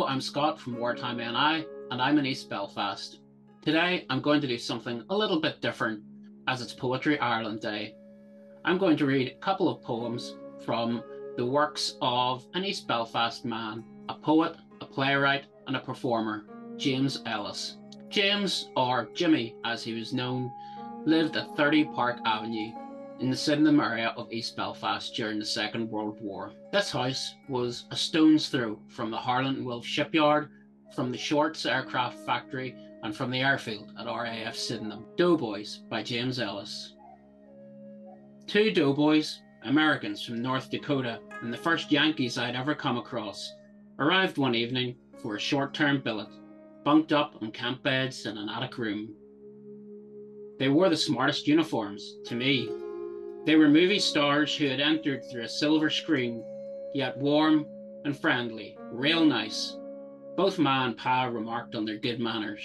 I'm Scott from Wartime NI, and I'm in East Belfast. Today, I'm going to do something a little bit different, as it's Poetry Ireland Day. I'm going to read a couple of poems from the works of an East Belfast man, a poet, a playwright, and a performer, James Ellis. James, or Jimmy as he was known, lived at 30 Park Avenue in the Sydenham area of East Belfast during the Second World War. This house was a stone's throw from the Harland and Wolff shipyard, from the Shorts aircraft factory, and from the airfield at RAF Sydenham. Doughboys by James Ellis. Two doughboys, Americans from North Dakota, and the first Yankees I'd ever come across, arrived one evening for a short-term billet, bunked up on camp beds in an attic room. They wore the smartest uniforms, to me. They were movie stars who had entered through a silver screen, yet warm and friendly, real nice. Both Ma and Pa remarked on their good manners.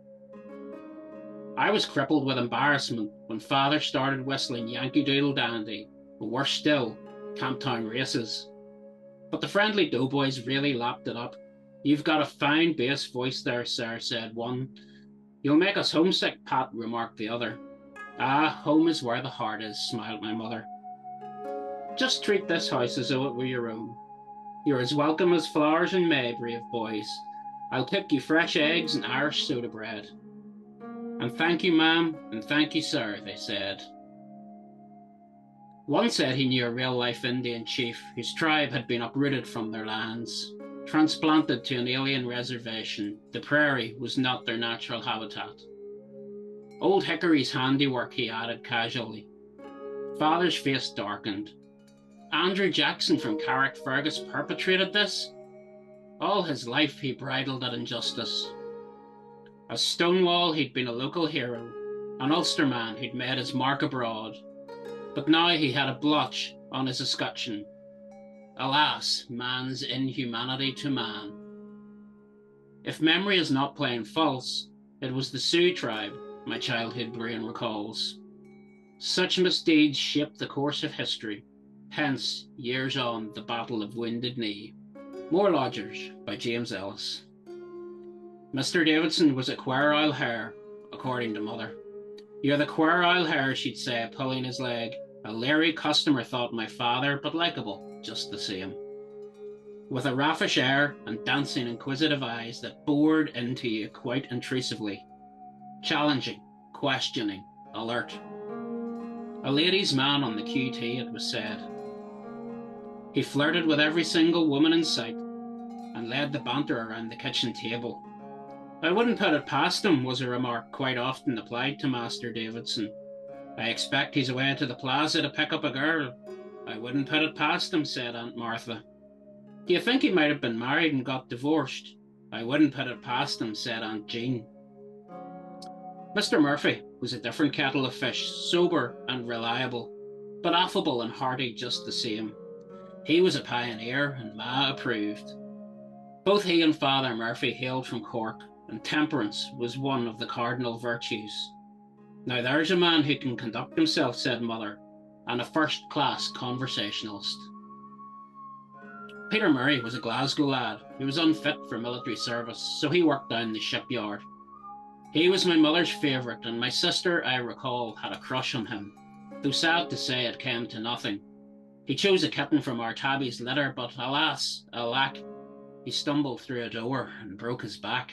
I was crippled with embarrassment when Father started whistling Yankee Doodle Dandy, or worse still, Camptown Races. But the friendly doughboys really lapped it up. You've got a fine bass voice there, sir, said one. You'll make us homesick, Pat, remarked the other. Ah, home is where the heart is, smiled my mother. Just treat this house as though it were your own. You're as welcome as flowers in May, brave boys. I'll cook you fresh eggs and Irish soda bread. And thank you, ma'am, and thank you, sir, they said. One said he knew a real-life Indian chief whose tribe had been uprooted from their lands. Transplanted to an alien reservation, the prairie was not their natural habitat. Old Hickory's handiwork, he added casually. Father's face darkened. Andrew Jackson from Carrickfergus perpetrated this? All his life he bridled at injustice. As Stonewall, he'd been a local hero, an Ulsterman who'd made his mark abroad. But now he had a blotch on his escutcheon. Alas, man's inhumanity to man. If memory is not plain false, it was the Sioux tribe, my childhood brain recalls. Such misdeeds shaped the course of history, hence, years on, the Battle of Wounded Knee. More Lodgers by James Ellis. Mr. Davidson was a queer old hare, according to Mother. You're the queer old hare, she'd say, pulling his leg. A leery customer thought my father, but likeable, just the same. With a raffish air and dancing inquisitive eyes that bored into you quite intrusively. Challenging, questioning, alert. A ladies' man on the QT, it was said. He flirted with every single woman in sight and led the banter around the kitchen table. I wouldn't put it past him, was a remark quite often applied to Master Davidson. I expect he's away to the plaza to pick up a girl. I wouldn't put it past him, said Aunt Martha. Do you think he might have been married and got divorced? I wouldn't put it past him, said Aunt Jean. Mr. Murphy was a different kettle of fish, sober and reliable, but affable and hearty just the same. He was a pioneer and Ma approved. Both he and Father Murphy hailed from Cork, and temperance was one of the cardinal virtues. Now there's a man who can conduct himself, said Mother, and a first-class conversationalist. Peter Murray was a Glasgow lad who was unfit for military service, so he worked down the shipyard. He was my mother's favourite, and my sister, I recall, had a crush on him, though sad to say it came to nothing. He chose a kitten from our tabby's litter, but alas, alack, he stumbled through a door and broke his back.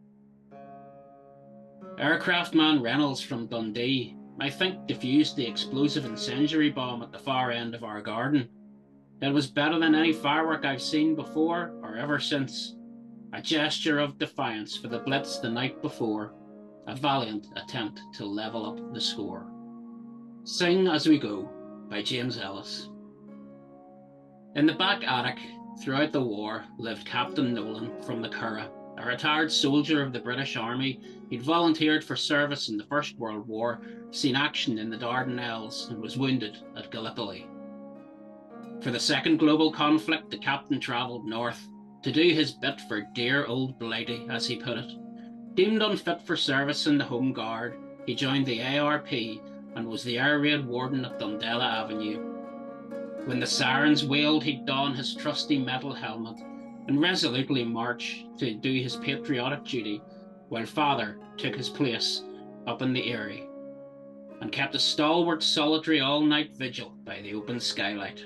Aircraftman Reynolds from Dundee, I think, diffused the explosive incendiary bomb at the far end of our garden. It was better than any firework I've seen before or ever since. A gesture of defiance for the blitz the night before. A valiant attempt to level up the score. Sing As We Go by James Ellis. In the back attic, throughout the war, lived Captain Nolan from the Curragh, a retired soldier of the British Army. He'd volunteered for service in the First World War, seen action in the Dardanelles, and was wounded at Gallipoli. For the Second Global Conflict, the captain travelled north to do his bit for dear old Blighty, as he put it. Deemed unfit for service in the Home Guard, he joined the ARP and was the air raid warden at Dundela Avenue. When the sirens wailed, he'd don his trusty metal helmet and resolutely marched to do his patriotic duty, while father took his place up in the eyrie and kept a stalwart, solitary all-night vigil by the open skylight.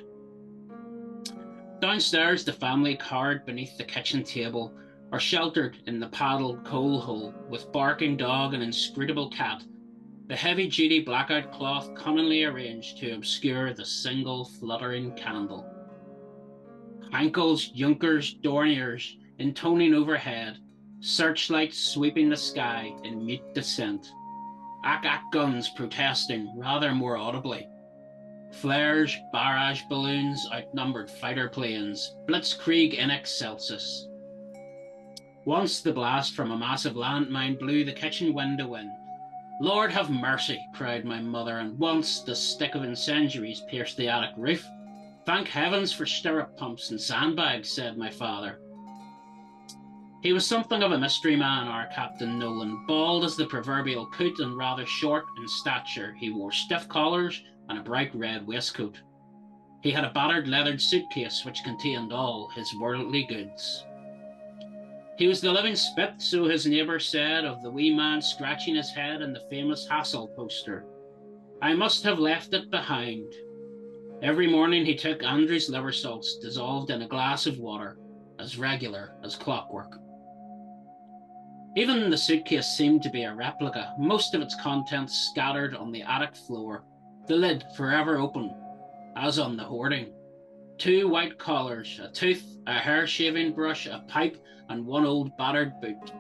Downstairs, the family cowered beneath the kitchen table or sheltered in the paddled coal hole with barking dog and inscrutable cat, the heavy-duty blackout cloth cunningly arranged to obscure the single fluttering candle. Hankels, Junkers, Dorniers intoning overhead, searchlights sweeping the sky in mute descent, ack-ack guns protesting rather more audibly. Flares, barrage balloons, outnumbered fighter planes, blitzkrieg in excelsis. Once the blast from a massive landmine blew the kitchen window in. "Lord have mercy," cried my mother, and once the stick of incendiaries pierced the attic roof. "Thank heavens for stirrup pumps and sandbags," said my father. He was something of a mystery man, our Captain Nolan, bald as the proverbial coot and rather short in stature. He wore stiff collars and a bright red waistcoat. He had a battered leathered suitcase which contained all his worldly goods. He was the living spit, so his neighbour said, of the wee man scratching his head in the famous Hassel poster. I must have left it behind. Every morning he took Andrew's liver salts dissolved in a glass of water, as regular as clockwork. Even the suitcase seemed to be a replica, most of its contents scattered on the attic floor, the lid forever open, as on the hoarding. 2 white collars, a tooth, a hair-shaving brush, a pipe, and 1 old battered boot.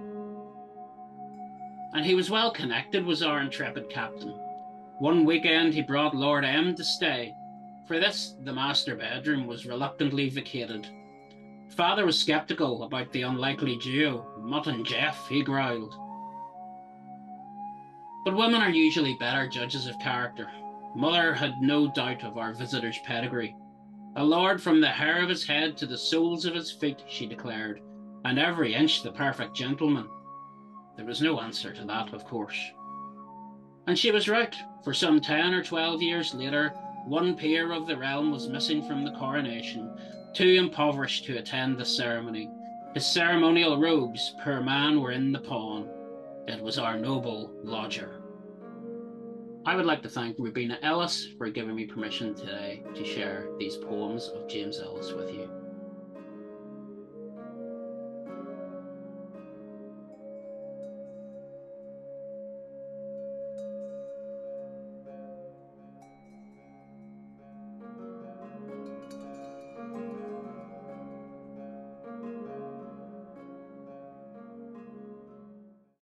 And he was well connected, was our intrepid captain. One weekend he brought Lord M to stay. For this, the master bedroom was reluctantly vacated. Father was sceptical about the unlikely duo. "Mutt and Jeff," he growled. But women are usually better judges of character. Mother had no doubt of our visitor's pedigree. A lord from the hair of his head to the soles of his feet, she declared, and every inch the perfect gentleman. There was no answer to that, of course. And she was right, for some 10 or 12 years later, 1 peer of the realm was missing from the coronation, too impoverished to attend the ceremony. His ceremonial robes, poor man, were in the pawn. It was our noble lodger. I would like to thank Rubina Ellis for giving me permission today to share these poems of James Ellis with you.